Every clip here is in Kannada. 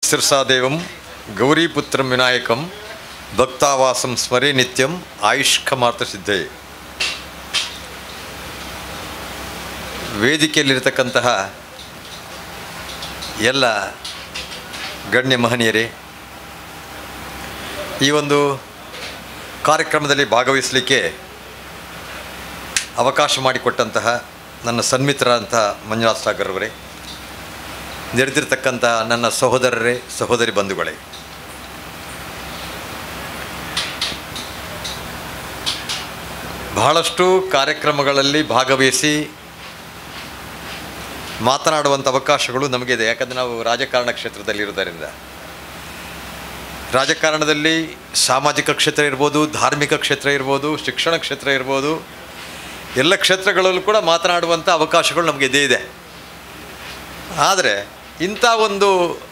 ಸಿರ್ಸಾದೇವಂ ಗೌರೀಪುತ್ರಂ ವಿನಾಯಕಂ ಭಕ್ತಾವಾಸಂ ಸ್ಮರೇ ನಿತ್ಯಂ ಆಯುಷ್ಕಮಾರ್ಥ ಸಿದ್ಧೇ. ವೇದಿಕೆಯಲ್ಲಿರತಕ್ಕಂತಹ ಎಲ್ಲ ಗಣ್ಯ ಮಹನೀಯರೇ, ಈ ಒಂದು ಕಾರ್ಯಕ್ರಮದಲ್ಲಿ ಭಾಗವಹಿಸಲಿಕ್ಕೆ ಅವಕಾಶ ಮಾಡಿಕೊಟ್ಟಂತಹ ನನ್ನ ಸನ್ಮಿತ್ರರಂಥ ಮಂಜುನಾಥ್ ಸಾಗರ್ ಅವರೇ, ನೆರೆದಿರ್ತಕ್ಕಂಥ ನನ್ನ ಸಹೋದರರೇ, ಸಹೋದರಿ ಬಂಧುಗಳೇ, ಬಹಳಷ್ಟು ಕಾರ್ಯಕ್ರಮಗಳಲ್ಲಿ ಭಾಗವಹಿಸಿ ಮಾತನಾಡುವಂಥ ಅವಕಾಶಗಳು ನಮಗಿದೆ. ಯಾಕಂದರೆ ನಾವು ರಾಜಕಾರಣ ಕ್ಷೇತ್ರದಲ್ಲಿರೋದರಿಂದ, ರಾಜಕಾರಣದಲ್ಲಿ ಸಾಮಾಜಿಕ ಕ್ಷೇತ್ರ ಇರ್ಬೋದು, ಧಾರ್ಮಿಕ ಕ್ಷೇತ್ರ ಇರ್ಬೋದು, ಶಿಕ್ಷಣ ಕ್ಷೇತ್ರ ಇರ್ಬೋದು, ಎಲ್ಲ ಕ್ಷೇತ್ರಗಳಲ್ಲೂ ಕೂಡ ಮಾತನಾಡುವಂಥ ಅವಕಾಶಗಳು ನಮಗೆ ಇದೆ. ಆದರೆ ಇಂಥ ಒಂದು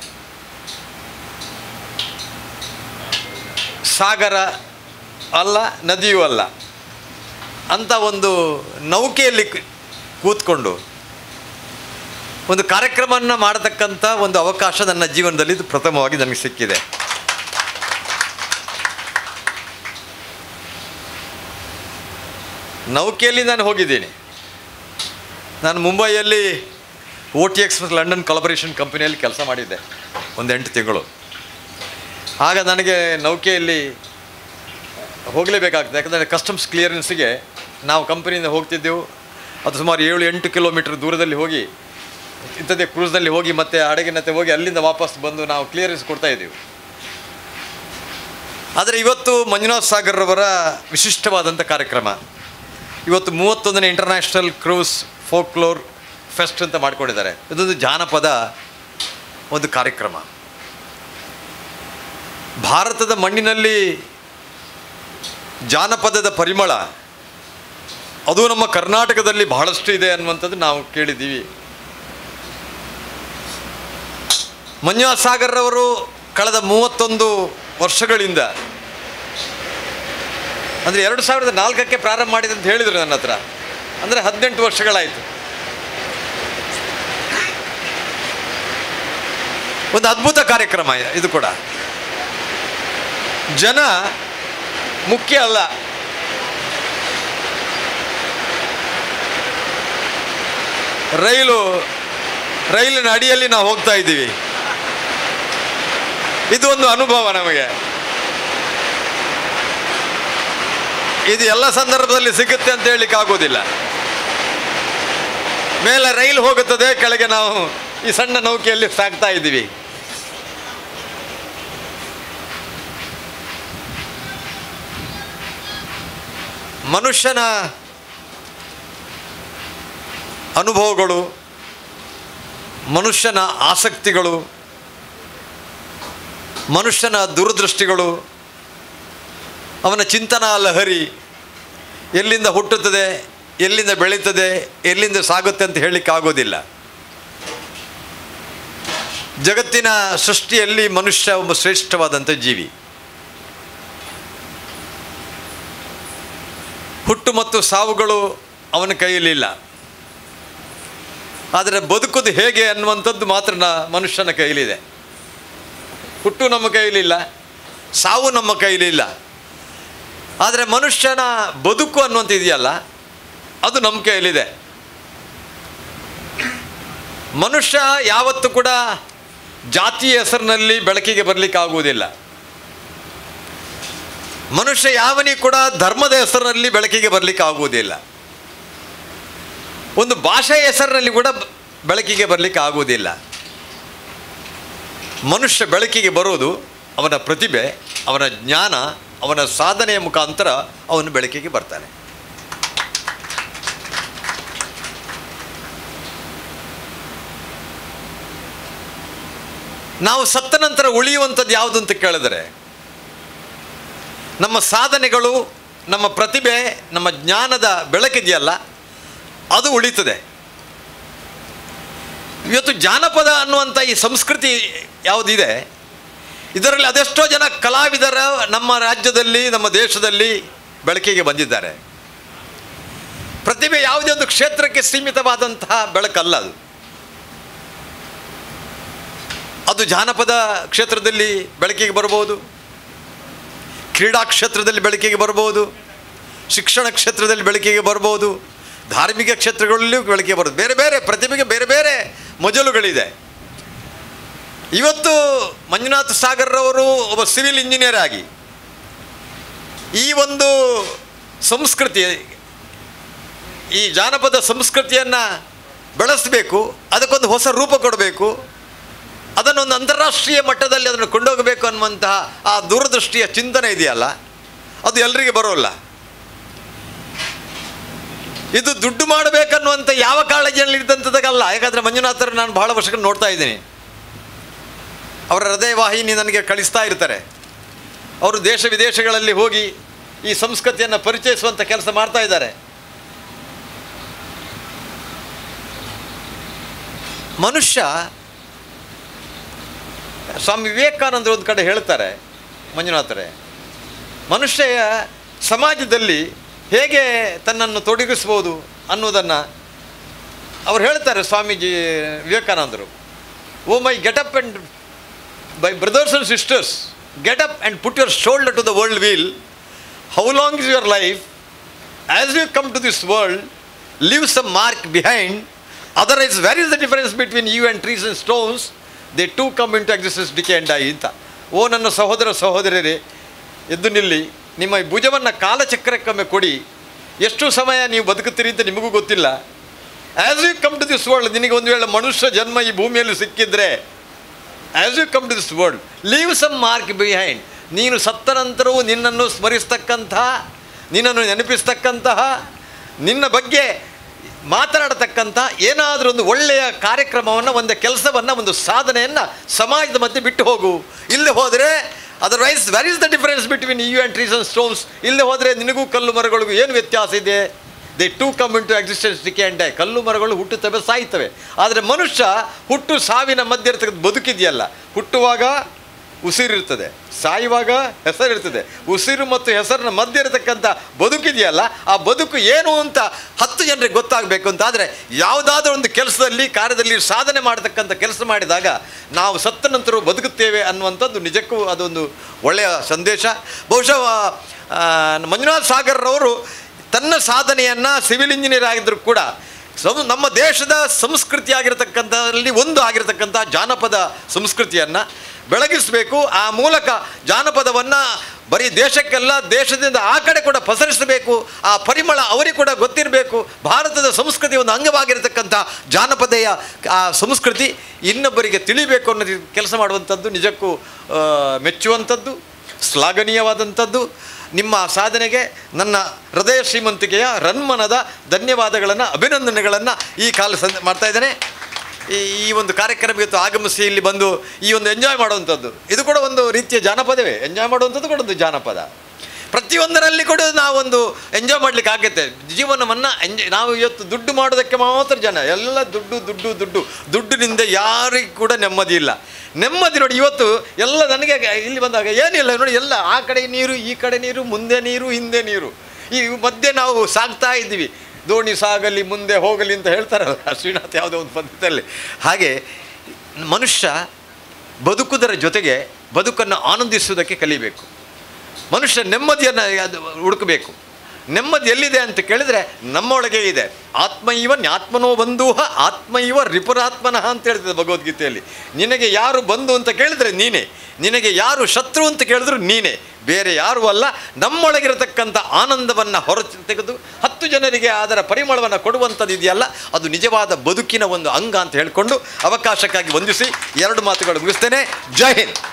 ಸಾಗರ ಅಲ್ಲ, ನದಿಯೂ ಅಲ್ಲ, ಅಂಥ ಒಂದು ನೌಕೆಯಲ್ಲಿ ಕೂತ್ಕೊಂಡು ಒಂದು ಕಾರ್ಯಕ್ರಮವನ್ನು ಮಾಡತಕ್ಕಂಥ ಒಂದು ಅವಕಾಶ ನನ್ನ ಜೀವನದಲ್ಲಿ ಇದು ಪ್ರಥಮವಾಗಿ ನನಗೆ ಸಿಕ್ಕಿದೆ. ನೌಕೆಯಲ್ಲಿ ನಾನು ಹೋಗಿದ್ದೀನಿ. ನಾನು ಮುಂಬೈಯಲ್ಲಿ OTX ಲಂಡನ್ ಕೊಲಬರೇಷನ್ ಕಂಪನಿಯಲ್ಲಿ ಕೆಲಸ ಮಾಡಿದ್ದೆ ಒಂದು 8 ತಿಂಗಳು. ಆಗ ನನಗೆ ನೌಕೆಯಲ್ಲಿ ಹೋಗಲೇಬೇಕಾಗ್ತದೆ. ಯಾಕಂದರೆ ಕಸ್ಟಮ್ಸ್ ಕ್ಲಿಯರೆನ್ಸಿಗೆ ನಾವು ಕಂಪನಿಯಿಂದ ಹೋಗ್ತಿದ್ದೆವು. ಅದು ಸುಮಾರು 7-8 ಕಿಲೋಮೀಟ್ರ್ ದೂರದಲ್ಲಿ ಹೋಗಿ ಇಂಥದ್ದೇ ಕ್ರೂಸ್ನಲ್ಲಿ ಹೋಗಿ ಮತ್ತೆ ಹಡಗಿನತ್ತೆ ಹೋಗಿ ಅಲ್ಲಿಂದ ವಾಪಸ್ ಬಂದು ನಾವು ಕ್ಲಿಯರೆನ್ಸ್ ಕೊಡ್ತಾಯಿದ್ದೀವಿ. ಆದರೆ ಇವತ್ತು ಮಂಜುನಾಥ್ ಸಾಗರ್ ಅವರ ವಿಶಿಷ್ಟವಾದಂಥ ಕಾರ್ಯಕ್ರಮ, ಇವತ್ತು 31ನೇ ಇಂಟರ್ನ್ಯಾಷನಲ್ ಕ್ರೂಸ್ ಫೋಕ್ಲೋರ್ ಫೆಸ್ಟ್ ಅಂತ ಮಾಡಿಕೊಂಡಿದ್ದಾರೆ. ಇದೊಂದು ಜಾನಪದ ಒಂದು ಕಾರ್ಯಕ್ರಮ. ಭಾರತದ ಮಣ್ಣಿನಲ್ಲಿ ಜಾನಪದದ ಪರಿಮಳ ಅದು ನಮ್ಮ ಕರ್ನಾಟಕದಲ್ಲಿ ಬಹಳಷ್ಟು ಇದೆ ಅನ್ನುವಂಥದ್ದು ನಾವು ಕೇಳಿದ್ದೀವಿ. ಮಂಜುನಾಥ್ ಸಾಗರ್ ಅವರು ಕಳೆದ 31 ವರ್ಷಗಳಿಂದ, ಅಂದರೆ 2004ಕ್ಕೆ ಪ್ರಾರಂಭ ಮಾಡಿದೆ ಅಂತ ಹೇಳಿದರು ನನ್ನ ಹತ್ರ. ಅಂದರೆ 18 ವರ್ಷಗಳಾಯಿತು. ಒಂದು ಅದ್ಭುತ ಕಾರ್ಯಕ್ರಮ ಇದು ಕೂಡ. ಜನ ಮುಖ್ಯ ಅಲ್ಲ, ರೈಲಿನ ಅಡಿಯಲ್ಲಿ ನಾವು ಹೋಗ್ತಾ ಇದ್ದೀವಿ. ಇದು ಒಂದು ಅನುಭವ ನಮಗೆ. ಇದು ಎಲ್ಲ ಸಂದರ್ಭದಲ್ಲಿ ಸಿಗುತ್ತೆ ಅಂತ ಹೇಳಲಿಕ್ಕೆ ಆಗೋದಿಲ್ಲ. ಮೇಲೆ ರೈಲು ಹೋಗುತ್ತದೆ, ಕೆಳಗೆ ನಾವು ಈ ಸಣ್ಣ ನೌಕೆಯಲ್ಲಿ ಸಾಗ್ತಾ ಇದ್ದೀವಿ. ಮನುಷ್ಯನ ಅನುಭವಗಳು, ಮನುಷ್ಯನ ಆಸಕ್ತಿಗಳು, ಮನುಷ್ಯನ ದೂರದೃಷ್ಟಿಗಳು, ಅವನ ಚಿಂತನಾ ಲಹರಿ ಎಲ್ಲಿಂದ ಹುಟ್ಟುತ್ತದೆ, ಎಲ್ಲಿಂದ ಬೆಳೀತದೆ, ಎಲ್ಲಿಂದ ಸಾಗುತ್ತೆ ಅಂತ ಹೇಳಲಿಕ್ಕೆ ಆಗೋದಿಲ್ಲ. ಜಗತ್ತಿನ ಸೃಷ್ಟಿಯಲ್ಲಿ ಮನುಷ್ಯ ಒಬ್ಬ ಶ್ರೇಷ್ಠವಾದಂಥ ಜೀವಿ. ಹುಟ್ಟು ಮತ್ತು ಸಾವುಗಳು ಅವನ ಕೈಯಲ್ಲಿಲ್ಲ. ಆದರೆ ಬದುಕೋದು ಹೇಗೆ ಅನ್ನುವಂಥದ್ದು ಮಾತ್ರ ಮನುಷ್ಯನ ಕೈಲಿದೆ. ಹುಟ್ಟು ನಮ್ಮ ಕೈಲಿಲ್ಲ, ಸಾವು ನಮ್ಮ ಕೈಲಿಲ್ಲ. ಆದರೆ ಮನುಷ್ಯನ ಬದುಕು ಅನ್ನುವಂಥ ಇದೆಯಲ್ಲ, ಅದು ನಮ್ಮ ಕೈಯಲ್ಲಿದೆ. ಮನುಷ್ಯ ಯಾವತ್ತೂ ಕೂಡ ಜಾತಿಯ ಹೆಸರಿನಲ್ಲಿ ಬೆಳಕಿಗೆ ಬರಲಿಕ್ಕೆ ಆಗುವುದಿಲ್ಲ. ಮನುಷ್ಯ ಯಾವನಿಗೂ ಕೂಡ ಧರ್ಮದ ಹೆಸರಿನಲ್ಲಿ ಬೆಳಕಿಗೆ ಬರಲಿಕ್ಕೆ ಆಗುವುದಿಲ್ಲ. ಒಂದು ಭಾಷೆಯ ಹೆಸರಿನಲ್ಲಿ ಕೂಡ ಬೆಳಕಿಗೆ ಬರಲಿಕ್ಕೆ ಆಗುವುದಿಲ್ಲ. ಮನುಷ್ಯ ಬೆಳಕಿಗೆ ಬರೋದು ಅವನ ಪ್ರತಿಭೆ, ಅವನ ಜ್ಞಾನ, ಅವನ ಸಾಧನೆಯ ಮುಖಾಂತರ ಅವನು ಬೆಳಕಿಗೆ ಬರ್ತಾನೆ. ನಾವು ಸತ್ತ ನಂತರ ಉಳಿಯುವಂಥದ್ದು ಯಾವುದು ಅಂತ ಕೇಳಿದರೆ, ನಮ್ಮ ಸಾಧನೆಗಳು, ನಮ್ಮ ಪ್ರತಿಭೆ, ನಮ್ಮ ಜ್ಞಾನದ ಬೆಳಕಿದೆಯಲ್ಲ, ಅದು ಉಳಿತದೆ. ಇವತ್ತು ಜಾನಪದ ಅನ್ನುವಂಥ ಈ ಸಂಸ್ಕೃತಿ ಯಾವುದಿದೆ, ಇದರಲ್ಲಿ ಅದೆಷ್ಟೋ ಜನ ಕಲಾವಿದರ ನಮ್ಮ ರಾಜ್ಯದಲ್ಲಿ, ನಮ್ಮ ದೇಶದಲ್ಲಿ ಬೆಳಕಿಗೆ ಬಂದಿದ್ದಾರೆ. ಪ್ರತಿಭೆ ಯಾವುದೇ ಒಂದು ಕ್ಷೇತ್ರಕ್ಕೆ ಸೀಮಿತವಾದಂತಹ ಬೆಳಕಲ್ಲ ಅದು. ಅದು ಜಾನಪದ ಕ್ಷೇತ್ರದಲ್ಲಿ ಬೆಳಕಿಗೆ ಬರ್ಬೋದು, ಕ್ರೀಡಾ ಕ್ಷೇತ್ರದಲ್ಲಿ ಬೆಳಕಿಗೆ ಬರ್ಬೋದು, ಶಿಕ್ಷಣ ಕ್ಷೇತ್ರದಲ್ಲಿ ಬೆಳಕಿಗೆ ಬರ್ಬೋದು, ಧಾರ್ಮಿಕ ಕ್ಷೇತ್ರಗಳಲ್ಲಿಯೂ ಬೆಳಕಿಗೆ ಬರೋದು. ಬೇರೆ ಬೇರೆ ಪ್ರತಿಭೆಗೆ ಬೇರೆ ಬೇರೆ ಮಜಲುಗಳಿದೆ. ಇವತ್ತು ಮಂಜುನಾಥ್ ಸಾಗರ್ರವರು ಒಬ್ಬ ಸಿವಿಲ್ ಇಂಜಿನಿಯರ್ ಆಗಿ ಈ ಒಂದು ಸಂಸ್ಕೃತಿ, ಈ ಜಾನಪದ ಸಂಸ್ಕೃತಿಯನ್ನು ಬೆಳೆಸಬೇಕು, ಅದಕ್ಕೊಂದು ಹೊಸ ರೂಪ ಕೊಡಬೇಕು, ಅದನ್ನೊಂದು ಅಂತಾರಾಷ್ಟ್ರೀಯ ಮಟ್ಟದಲ್ಲಿ ಅದನ್ನು ಕೊಂಡೋಗಬೇಕು ಅನ್ನುವಂತಹ ಆ ದೂರದೃಷ್ಟಿಯ ಚಿಂತನೆ ಇದೆಯಲ್ಲ, ಅದು ಎಲ್ಲರಿಗೆ ಬರೋಲ್ಲ. ಇದು ದುಡ್ಡು ಮಾಡಬೇಕನ್ನುವಂಥ ಯಾವ ಕಾಳಜಿಯಲ್ಲಿ ಇದ್ದಂಥದ್ದಲ್ಲ. ಯಾಕಂದರೆ ಮಂಜುನಾಥರು ನಾನು ಭಾಳ ವರ್ಷಗಳು ನೋಡ್ತಾ ಇದ್ದೀನಿ. ಅವರ ಹೃದಯ ವಾಹಿನಿ ನನಗೆ ಕಳಿಸ್ತಾ ಇರ್ತಾರೆ. ಅವರು ದೇಶ ವಿದೇಶಗಳಲ್ಲಿ ಹೋಗಿ ಈ ಸಂಸ್ಕೃತಿಯನ್ನು ಪರಿಚಯಿಸುವಂಥ ಕೆಲಸ ಮಾಡ್ತಾ ಇದ್ದಾರೆ. ಮನುಷ್ಯ, ಸ್ವಾಮಿ ವಿವೇಕಾನಂದರು ಒಂದು ಕಡೆ ಹೇಳ್ತಾರೆ, ಮಂಜುನಾಥರೇ, ಮನುಷ್ಯ ಸಮಾಜದಲ್ಲಿ ಹೇಗೆ ತನ್ನನ್ನು ತೊಡಗಿಸ್ಬೋದು ಅನ್ನೋದನ್ನು ಅವ್ರು ಹೇಳ್ತಾರೆ. ಸ್ವಾಮೀಜಿ ವಿವೇಕಾನಂದರು, O my get up and by brothers and sisters, get up and put your shoulder to the world wheel. How long is your life? As you come to this world, leave some mark behind. Otherwise where is the difference between you and trees and stones? They too come into existence, decay and die ಅಂತ. ಓ ನನ್ನ ಸಹೋದರ ಸಹೋದರರೇ, ಎದ್ದು ನಿಲ್ಲಿ, ನಿಮ್ಮ ಈ ಭುಜವನ್ನು ಕಾಲಚಕ್ರಕ್ಕೊಮ್ಮೆ ಕೊಡಿ. ಎಷ್ಟು ಸಮಯ ನೀವು ಬದುಕುತ್ತೀರಿ ಅಂತ ನಿಮಗೂ ಗೊತ್ತಿಲ್ಲ. As you come to this world, ನಿನಗೆ ಒಂದು ವೇಳೆ ಮನುಷ್ಯ ಜನ್ಮ ಈ ಭೂಮಿಯಲ್ಲಿ ಸಿಕ್ಕಿದ್ರೆ, as you come to this world, leave some mark behind. ನೀನು ಸತ್ತ ನಂತರವೂ ನಿನ್ನನ್ನು ಸ್ಮರಿಸ್ತಕ್ಕಂತಹ, ನಿನ್ನನ್ನು ನೆನಪಿಸ್ತಕ್ಕಂತಹ, ನಿನ್ನ ಬಗ್ಗೆ ಮಾತನಾಡತಕ್ಕಂಥ ಏನಾದರೂ ಒಂದು ಒಳ್ಳೆಯ ಕಾರ್ಯಕ್ರಮವನ್ನು, ಒಂದು ಕೆಲಸವನ್ನು, ಒಂದು ಸಾಧನೆಯನ್ನು ಸಮಾಜದ ಮಧ್ಯೆ ಬಿಟ್ಟು ಹೋಗು. ಇಲ್ಲೇ ಹೋದರೆ otherwise where is the difference between you and trees and stones? ಇಲ್ಲೇ ಹೋದರೆ ನಿನಗೂ ಕಲ್ಲು ಮರಗಳಿಗೂ ಏನು ವ್ಯತ್ಯಾಸ ಇದೆ? They too come into existence, decay and die. ಕಲ್ಲು ಮರಗಳು ಹುಟ್ಟುತ್ತವೆ, ಸಾಯ್ತವೆ. ಆದರೆ ಮನುಷ್ಯ ಹುಟ್ಟು ಸಾವಿನ ಮಧ್ಯೆ ಇರ್ತಕ್ಕಂಥ ಬದುಕಿದೆಯಲ್ಲ, ಹುಟ್ಟುವಾಗ ಉಸಿರಿರ್ತದೆ, ಸಾಯುವಾಗ ಹೆಸರಿರ್ತದೆ. ಉಸಿರು ಮತ್ತು ಹೆಸರಿನ ಮಧ್ಯೆ ಇರತಕ್ಕಂಥ ಬದುಕಿದೆಯಲ್ಲ, ಆ ಬದುಕು ಏನು ಅಂತ 10 ಜನರಿಗೆ ಗೊತ್ತಾಗಬೇಕು ಅಂತಾದರೆ, ಯಾವುದಾದ್ರೂ ಒಂದು ಕೆಲಸದಲ್ಲಿ, ಕಾರ್ಯದಲ್ಲಿ ಸಾಧನೆ ಮಾಡತಕ್ಕಂಥ ಕೆಲಸ ಮಾಡಿದಾಗ ನಾವು ಸತ್ತ ನಂತರ ಬದುಕುತ್ತೇವೆ ಅನ್ನುವಂಥದ್ದು ನಿಜಕ್ಕೂ ಅದೊಂದು ಒಳ್ಳೆಯ ಸಂದೇಶ. ಬಹುಶಃ ಮಂಜುನಾಥ್ ಸಾಗರ್ರವರು ತನ್ನ ಸಾಧನೆಯನ್ನು ಸಿವಿಲ್ ಇಂಜಿನಿಯರ್ ಆಗಿದ್ದರೂ ಕೂಡ ನಮ್ಮ ದೇಶದ ಸಂಸ್ಕೃತಿ ಆಗಿರತಕ್ಕಂಥದ್ರಲ್ಲಿ ಒಂದು ಆಗಿರತಕ್ಕಂಥ ಜಾನಪದ ಸಂಸ್ಕೃತಿಯನ್ನು ಬೆಳಗಿಸಬೇಕು. ಆ ಮೂಲಕ ಜಾನಪದವನ್ನು ಬರೀ ದೇಶಕ್ಕೆಲ್ಲ, ದೇಶದಿಂದ ಆ ಕಡೆ ಕೂಡ ಪಸರಿಸಬೇಕು. ಆ ಪರಿಮಳ ಅವರಿಗೆ ಕೂಡ ಗೊತ್ತಿರಬೇಕು. ಭಾರತದ ಸಂಸ್ಕೃತಿ ಒಂದು ಅಂಗವಾಗಿರತಕ್ಕಂಥ ಜಾನಪದೆಯ ಆ ಸಂಸ್ಕೃತಿ ಇನ್ನೊಬ್ಬರಿಗೆ ತಿಳಿಬೇಕು ಅನ್ನೋ ಕೆಲಸ ಮಾಡುವಂಥದ್ದು ನಿಜಕ್ಕೂ ಮೆಚ್ಚುವಂಥದ್ದು, ಶ್ಲಾಘನೀಯವಾದಂಥದ್ದು. ನಿಮ್ಮ ಸಾಧನೆಗೆ ನನ್ನ ಹೃದಯ ಶ್ರೀಮಂತಿಕೆಯ ರನ್ಮನದ ಧನ್ಯವಾದಗಳನ್ನು, ಅಭಿನಂದನೆಗಳನ್ನು ಈ ಮಾಡ್ತಾ ಇದ್ದೇನೆ. ಈ ಒಂದು ಕಾರ್ಯಕ್ರಮಕ್ಕೆ ಆಗಮಿಸಿ ಇಲ್ಲಿ ಬಂದು ಈ ಒಂದು ಎಂಜಾಯ್ ಮಾಡುವಂಥದ್ದು, ಇದು ಕೂಡ ಒಂದು ರೀತಿಯ ಜಾನಪದವೇ. ಎಂಜಾಯ್ ಮಾಡುವಂಥದ್ದು ಕೂಡ ಒಂದು ಜಾನಪದ. ಪ್ರತಿಯೊಂದರಲ್ಲಿ ಕೂಡ ನಾವೊಂದು ಎಂಜಾಯ್ ಮಾಡಲಿಕ್ಕೆ ಆಗುತ್ತೆ ಜೀವನವನ್ನು. ನಾವು ಇವತ್ತು ದುಡ್ಡು ಮಾಡೋದಕ್ಕೆ ಮಾತ್ರ ಜನ, ಎಲ್ಲ ದುಡ್ಡು ದುಡ್ಡು ದುಡ್ಡು ದುಡ್ಡಿನಿಂದ ಯಾರಿಗೂ ಕೂಡ ನೆಮ್ಮದಿ ಇಲ್ಲ. ನೆಮ್ಮದಿ ನೋಡಿ, ಇವತ್ತು ಎಲ್ಲ ನನಗೆ ಇಲ್ಲಿ ಬಂದಾಗ ಏನಿಲ್ಲ ನೋಡಿ, ಎಲ್ಲ ಆ ಕಡೆ ನೀರು, ಈ ಕಡೆ ನೀರು, ಮುಂದೆ ನೀರು, ಹಿಂದೆ ನೀರು, ಈ ಮಧ್ಯೆ ನಾವು ಸಾಗ್ತಾ ಇದ್ದೀವಿ. ದೋಣಿ ಸಾಗಲಿ ಮುಂದೆ ಹೋಗಲಿ ಅಂತ ಹೇಳ್ತಾರಲ್ಲ ಶ್ರೀನಾಥ್ ಯಾವುದೋ ಒಂದು ಪದ್ಧತಿಯಲ್ಲಿ. ಹಾಗೆ ಮನುಷ್ಯ ಬದುಕುವುದರ ಜೊತೆಗೆ ಬದುಕನ್ನು ಆನಂದಿಸುವುದಕ್ಕೆ ಕಲಿಬೇಕು. ಮನುಷ್ಯ ನೆಮ್ಮದಿಯನ್ನು ಹುಡುಕಬೇಕು. ನೆಮ್ಮದಿ ಎಲ್ಲಿದೆ ಅಂತ ಕೇಳಿದರೆ ನಮ್ಮೊಳಗೆ ಇದೆ. ಆತ್ಮೈವ ನ್ಯಾತ್ಮನೋ ಬಂಧೂಹ ಆತ್ಮೈವ ರಿಪುರಾತ್ಮನಃ ಅಂತ ಹೇಳ್ತಿದೆ ಭಗವದ್ಗೀತೆಯಲ್ಲಿ. ನಿನಗೆ ಯಾರು ಬಂಧು ಅಂತ ಕೇಳಿದರೆ ನೀನೇ, ನಿನಗೆ ಯಾರು ಶತ್ರು ಅಂತ ಕೇಳಿದ್ರು ನೀನೇ, ಬೇರೆ ಯಾರೂ ಅಲ್ಲ. ನಮ್ಮೊಳಗಿರತಕ್ಕಂಥ ಆನಂದವನ್ನು ಹೊರ ತೆಗೆದು 10 ಜನರಿಗೆ ಅದರ ಪರಿಮಳವನ್ನು ಕೊಡುವಂಥದ್ದು ಇದೆಯಲ್ಲ, ಅದು ನಿಜವಾದ ಬದುಕಿನ ಒಂದು ಅಂಗ ಅಂತ ಹೇಳಿಕೊಂಡು ಅವಕಾಶಕ್ಕಾಗಿ ವಂದಿಸಿ 2 ಮಾತುಗಳು ಮುಗಿಸ್ತೇನೆ. ಜೈ ಹಿಂದ್.